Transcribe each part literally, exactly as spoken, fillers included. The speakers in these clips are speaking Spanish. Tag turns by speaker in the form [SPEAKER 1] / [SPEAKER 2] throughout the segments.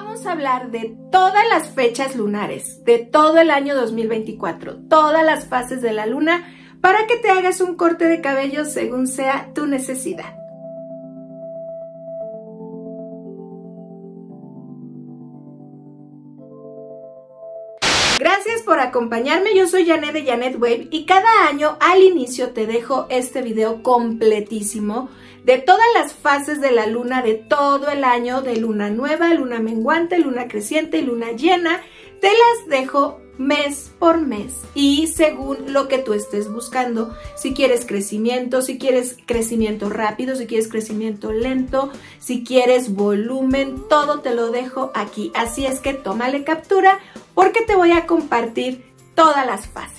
[SPEAKER 1] Vamos a hablar de todas las fechas lunares, de todo el año dos mil veinticuatro, todas las fases de la luna, para que te hagas un corte de cabello según sea tu necesidad. Gracias por acompañarme, yo soy Janet de Janet Wave y cada año al inicio te dejo este video completísimo de todas las fases de la luna de todo el año, de luna nueva, luna menguante, luna creciente y luna llena. Te las dejo mes por mes y según lo que tú estés buscando, si quieres crecimiento, si quieres crecimiento rápido, si quieres crecimiento lento, si quieres volumen, todo te lo dejo aquí. Así es que tómale captura porque te voy a compartir todas las fases.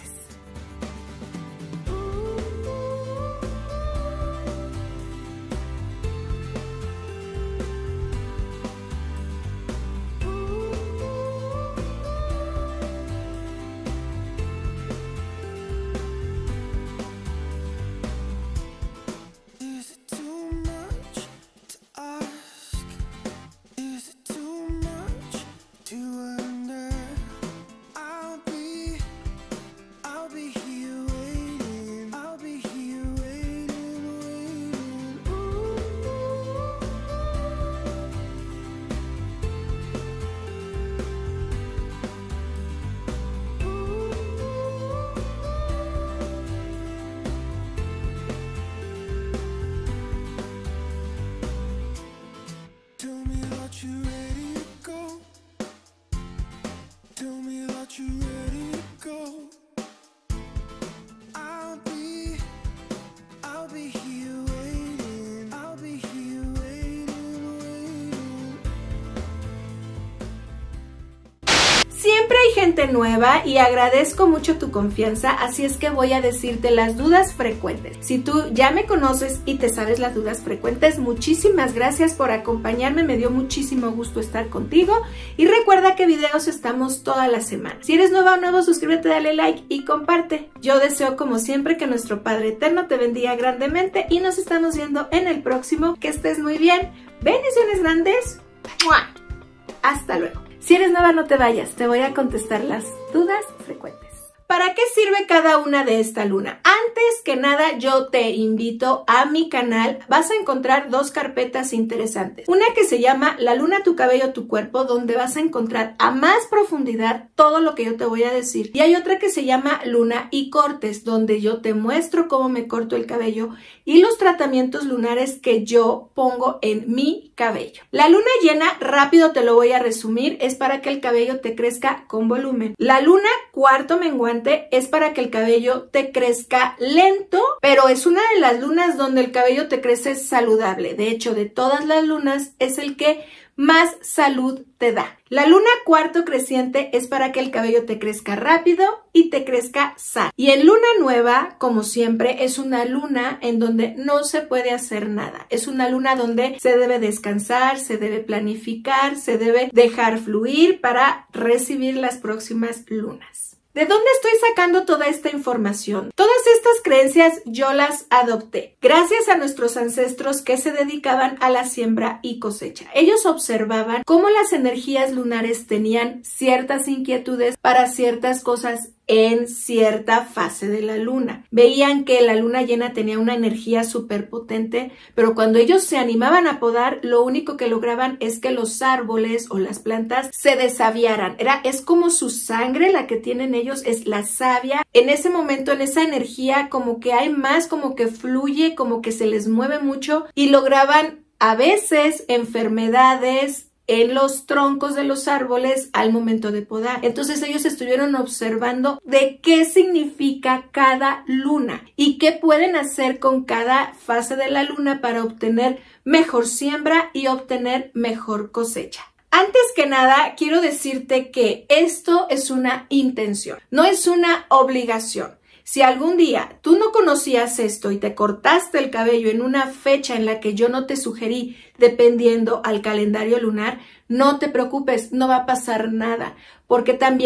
[SPEAKER 1] Siempre hay gente nueva y agradezco mucho tu confianza, así es que voy a decirte las dudas frecuentes. Si tú ya me conoces y te sabes las dudas frecuentes, muchísimas gracias por acompañarme, me dio muchísimo gusto estar contigo y recuerda que videos estamos toda la semana. Si eres nueva o nuevo, suscríbete, dale like y comparte. Yo deseo como siempre que nuestro Padre Eterno te bendiga grandemente y nos estamos viendo en el próximo. Que estés muy bien. Bendiciones grandes. ¡Mua! Hasta luego. Si eres nueva, no te vayas, te voy a contestar las dudas frecuentes. ¿Para qué sirve cada una de esta luna? Antes que nada, yo te invito a mi canal. Vas a encontrar dos carpetas interesantes. Una que se llama La Luna, tu cabello, tu cuerpo, donde vas a encontrar a más profundidad todo lo que yo te voy a decir. Y hay otra que se llama Luna y cortes, donde yo te muestro cómo me corto el cabello y los tratamientos lunares que yo pongo en mi cabello. La luna llena, rápido te lo voy a resumir, es para que el cabello te crezca con volumen. La luna cuarto menguante es para que el cabello te crezca lento, pero es una de las lunas donde el cabello te crece saludable. De hecho, de todas las lunas es el que más salud te da. La luna cuarto creciente es para que el cabello te crezca rápido y te crezca sano. Y en luna nueva, como siempre, es una luna en donde no se puede hacer nada. Es una luna donde se debe descansar, se debe planificar, se debe dejar fluir para recibir las próximas lunas. ¿De dónde estoy sacando toda esta información? Todas estas creencias yo las adopté gracias a nuestros ancestros que se dedicaban a la siembra y cosecha. Ellos observaban cómo las energías lunares tenían ciertas inquietudes para ciertas cosas en cierta fase de la luna. Veían que la luna llena tenía una energía súper potente, pero cuando ellos se animaban a podar, lo único que lograban es que los árboles o las plantas se desaviaran. Era, es como su sangre la que tienen ellos, es la savia. En ese momento, en esa energía, como que hay más, como que fluye, como que se les mueve mucho y lograban a veces enfermedades en los troncos de los árboles al momento de podar. Entonces ellos estuvieron observando de qué significa cada luna y qué pueden hacer con cada fase de la luna para obtener mejor siembra y obtener mejor cosecha. Antes que nada, quiero decirte que esto es una intención, no es una obligación. Si algún día tú no conocías esto y te cortaste el cabello en una fecha en la que yo no te sugerí, dependiendo al calendario lunar, no te preocupes, no va a pasar nada, porque también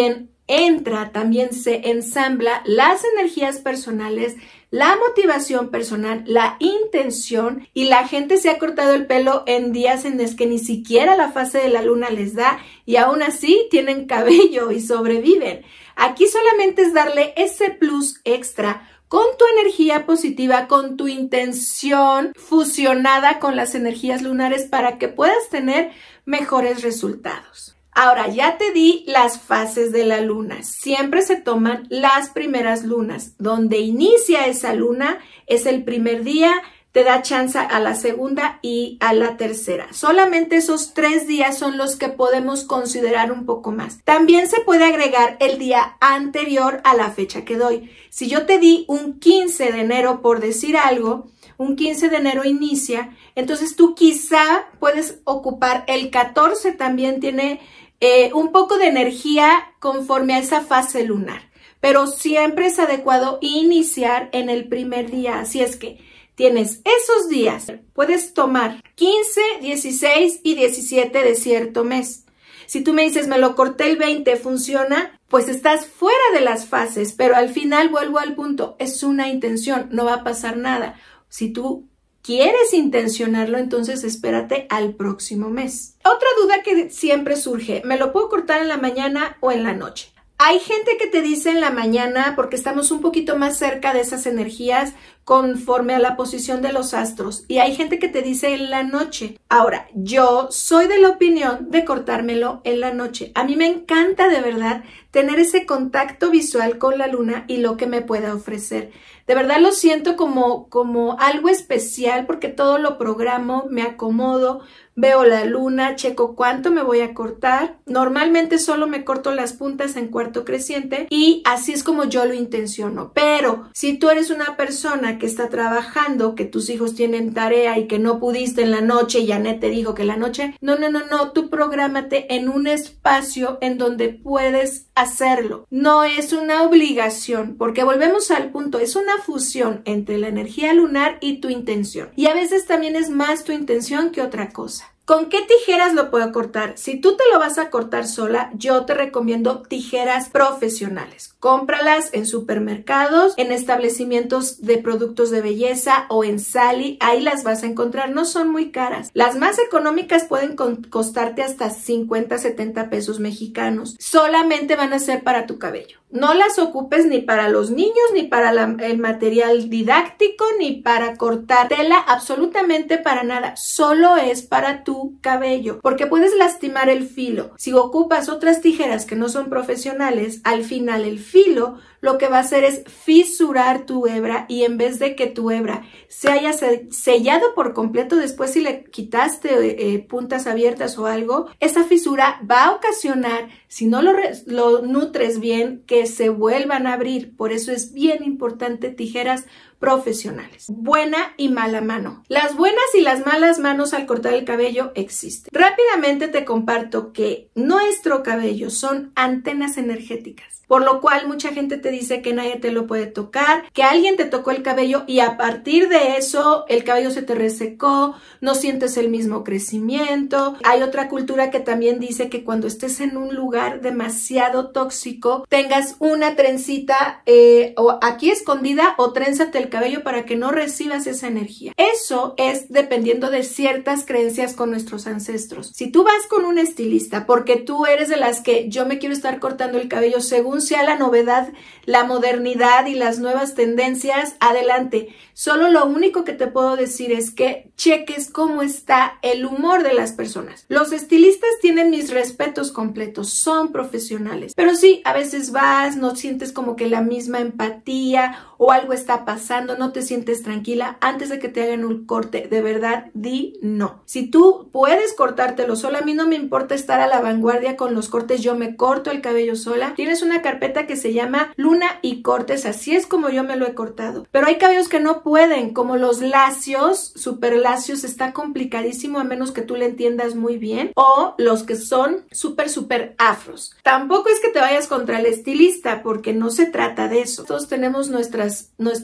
[SPEAKER 1] entra, también se ensambla las energías personales, la motivación personal, la intención, y la gente se ha cortado el pelo en días en los que ni siquiera la fase de la luna les da y aún así tienen cabello y sobreviven. Aquí solamente es darle ese plus extra con tu energía positiva, con tu intención fusionada con las energías lunares para que puedas tener mejores resultados. Ahora, ya te di las fases de la luna. Siempre se toman las primeras lunas. Donde inicia esa luna es el primer día, te da chance a la segunda y a la tercera. Solamente esos tres días son los que podemos considerar un poco más. También se puede agregar el día anterior a la fecha que doy. Si yo te di un quince de enero, por decir algo, un quince de enero inicia, entonces tú quizá puedes ocupar el catorce, también tiene eh, un poco de energía conforme a esa fase lunar, pero siempre es adecuado iniciar en el primer día, así es que tienes esos días, puedes tomar quince, dieciséis y diecisiete de cierto mes. Si tú me dices, me lo corté el veinte, ¿funciona? Pues estás fuera de las fases, pero al final vuelvo al punto, es una intención, no va a pasar nada. Si tú quieres intencionarlo, entonces espérate al próximo mes. Otra duda que siempre surge, ¿me lo puedo cortar en la mañana o en la noche? Hay gente que te dice en la mañana porque estamos un poquito más cerca de esas energías conforme a la posición de los astros, y hay gente que te dice en la noche. Ahora, yo soy de la opinión de cortármelo en la noche. A mí me encanta de verdad tener ese contacto visual con la luna y lo que me pueda ofrecer. De verdad lo siento como, como algo especial porque todo lo programo, me acomodo, veo la luna, checo cuánto me voy a cortar. Normalmente solo me corto las puntas en cuarto creciente y así es como yo lo intenciono. Pero si tú eres una persona que está trabajando, que tus hijos tienen tarea y que no pudiste en la noche y Janet te dijo que la noche, no, no, no, no, tú prográmate en un espacio en donde puedes hacerlo. No es una obligación, porque volvemos al punto, es una fusión entre la energía lunar y tu intención. Y a veces también es más tu intención que otra cosa. ¿Con qué tijeras lo puedo cortar? Si tú te lo vas a cortar sola, yo te recomiendo tijeras profesionales. Cómpralas en supermercados, en establecimientos de productos de belleza o en Sally. Ahí las vas a encontrar. No son muy caras. Las más económicas pueden costarte hasta cincuenta, setenta pesos mexicanos. Solamente van a ser para tu cabello. No las ocupes ni para los niños, ni para la, el material didáctico, ni para cortar tela, absolutamente para nada. Solo es para tu cabello, porque puedes lastimar el filo. Si ocupas otras tijeras que no son profesionales, al final el filo lo que va a hacer es fisurar tu hebra, y en vez de que tu hebra se haya sellado por completo, después si le quitaste eh, puntas abiertas o algo, esa fisura va a ocasionar, si no lo, lo nutres bien, que se vuelvan a abrir. Por eso es bien importante tijeras profesionales. Buena y mala mano. Las buenas y las malas manos al cortar el cabello existen. Rápidamente te comparto que nuestro cabello son antenas energéticas, por lo cual mucha gente te dice que nadie te lo puede tocar, que alguien te tocó el cabello y a partir de eso el cabello se te resecó, no sientes el mismo crecimiento. Hay otra cultura que también dice que cuando estés en un lugar demasiado tóxico, tengas una trencita eh, o aquí escondida, o trénzate el cabello para que no recibas esa energía. Eso es dependiendo de ciertas creencias con nuestros ancestros. Si tú vas con un estilista porque tú eres de las que yo me quiero estar cortando el cabello según sea la novedad, la modernidad y las nuevas tendencias, adelante. Solo lo único que te puedo decir es que cheques cómo está el humor de las personas. Los estilistas tienen mis respetos completos, son profesionales, pero sí, a veces vas, no sientes como que la misma empatía o algo está pasando, no te sientes tranquila. Antes de que te hagan un corte, de verdad, di no. Si tú puedes cortártelo sola, a mí no me importa estar a la vanguardia con los cortes, yo me corto el cabello sola. Tienes una carpeta que se llama Luna y Cortes, así es como yo me lo he cortado. Pero hay cabellos que no pueden, como los lacios, super lacios, está complicadísimo a menos que tú le entiendas muy bien, o los que son súper, súper afros. Tampoco es que te vayas contra el estilista, porque no se trata de eso. Todos tenemos nuestras, nuestros momentos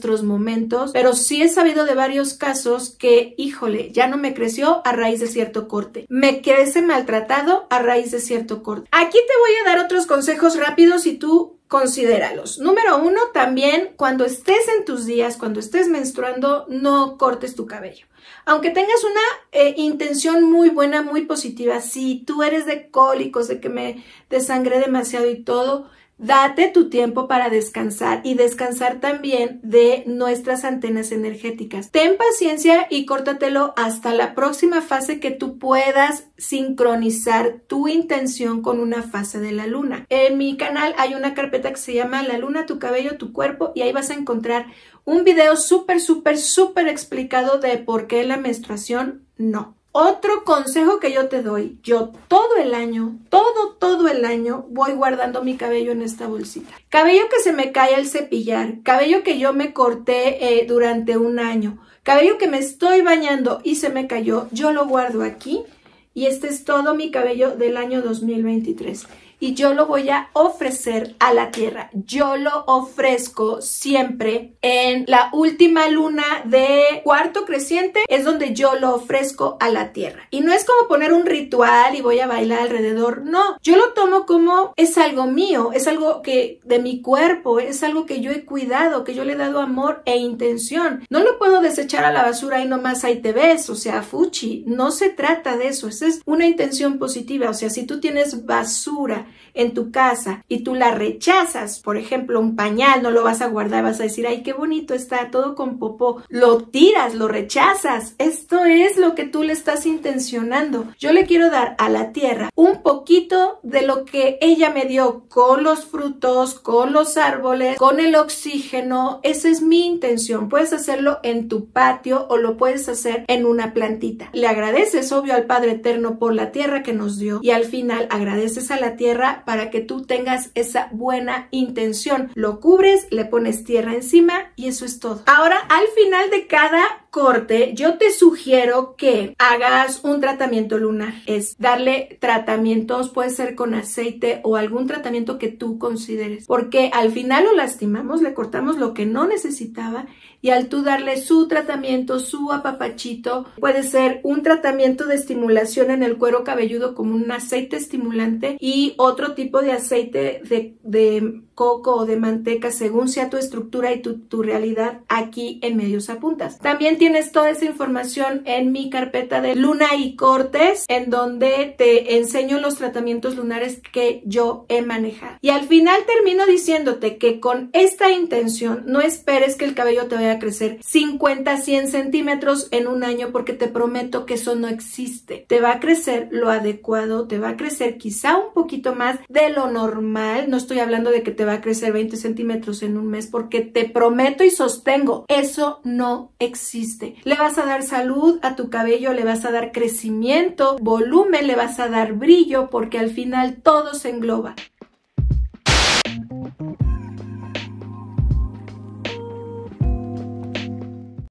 [SPEAKER 1] momentos, pero sí he sabido de varios casos que, híjole, ya no me creció a raíz de cierto corte. Me crece maltratado a raíz de cierto corte. Aquí te voy a dar otros consejos rápidos y tú considéralos. Número uno, también cuando estés en tus días, cuando estés menstruando, no cortes tu cabello. Aunque tengas una eh, intención muy buena, muy positiva, si tú eres de cólicos, de que me desangré demasiado y todo, date tu tiempo para descansar y descansar también de nuestras antenas energéticas. Ten paciencia y córtatelo hasta la próxima fase que tú puedas sincronizar tu intención con una fase de la luna. En mi canal hay una carpeta que se llama La Luna, tu cabello, tu cuerpo, y ahí vas a encontrar un video súper, súper, súper explicado de por qué la menstruación no. Otro consejo que yo te doy, yo todo el año, todo, todo el año voy guardando mi cabello en esta bolsita. Cabello que se me cae al cepillar, cabello que yo me corté eh, durante un año, cabello que me estoy bañando y se me cayó, yo lo guardo aquí y este es todo mi cabello del año dos mil veintitrés. Y yo lo voy a ofrecer a la tierra. Yo lo ofrezco siempre en la última luna de cuarto creciente. Es donde yo lo ofrezco a la tierra. Y no es como poner un ritual y voy a bailar alrededor. No, yo lo tomo como es algo mío. Es algo que de mi cuerpo. Es algo que yo he cuidado, que yo le he dado amor e intención. No lo puedo desechar a la basura y nomás ahí te ves. O sea, fuchi. No se trata de eso. Esa es una intención positiva. O sea, si tú tienes basura en tu casa y tú la rechazas, por ejemplo, un pañal, no lo vas a guardar, vas a decir, ay, qué bonito está, todo con popó, lo tiras, lo rechazas. Esto es lo que tú le estás intencionando. Yo le quiero dar a la tierra un poquito de lo que ella me dio con los frutos, con los árboles, con el oxígeno. Esa es mi intención. Puedes hacerlo en tu patio o lo puedes hacer en una plantita. Le agradeces, obvio, al Padre Eterno por la tierra que nos dio y al final agradeces a la tierra para que tú tengas esa buena intención. Lo cubres, le pones tierra encima y eso es todo. Ahora, al final de cada corte, yo te sugiero que hagas un tratamiento lunar. Es darle tratamientos, puede ser con aceite o algún tratamiento que tú consideres. Porque al final lo lastimamos, le cortamos lo que no necesitaba y al tú darle su tratamiento, su apapachito, puede ser un tratamiento de estimulación en el cuero cabelludo como un aceite estimulante y otro tipo de aceite de, de coco o de manteca según sea tu estructura y tu, tu realidad aquí en Medios a Puntas. También tienes toda esa información en mi carpeta de Luna y Cortes, en donde te enseño los tratamientos lunares que yo he manejado. Y al final termino diciéndote que con esta intención no esperes que el cabello te vaya a crecer cincuenta, cien centímetros en un año, porque te prometo que eso no existe. Te va a crecer lo adecuado, te va a crecer quizá un poquito más de lo normal. No estoy hablando de que te va a crecer veinte centímetros en un mes, porque te prometo y sostengo, eso no existe. Le vas a dar salud a tu cabello, le vas a dar crecimiento, volumen, le vas a dar brillo, porque al final todo se engloba.